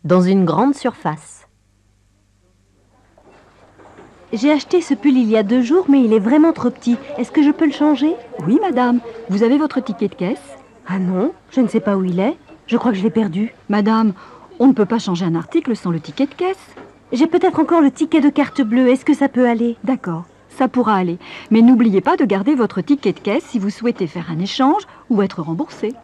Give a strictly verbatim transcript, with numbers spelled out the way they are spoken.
dans une grande surface. J'ai acheté ce pull il y a deux jours, mais il est vraiment trop petit. Est-ce que je peux le changer? Oui, madame. Vous avez votre ticket de caisse? Ah non, je ne sais pas où il est. Je crois que je l'ai perdu. Madame, on ne peut pas changer un article sans le ticket de caisse. J'ai peut-être encore le ticket de carte bleue. Est-ce que ça peut aller? D'accord, ça pourra aller. Mais n'oubliez pas de garder votre ticket de caisse si vous souhaitez faire un échange ou être remboursé.